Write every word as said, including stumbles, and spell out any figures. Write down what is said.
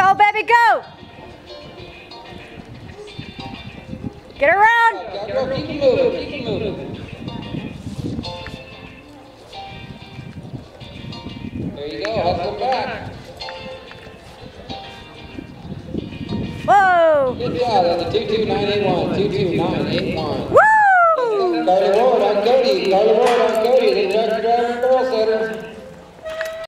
Go, baby, go! Get around! Go, go, keep it moving, keep it moving. There you go, hustle back. Whoa! Good job, that's a two two nine eight one, two two nine eight one. Woo! Carly Ward on Cody, Carly Ward on Cody, the judge driver girl setter.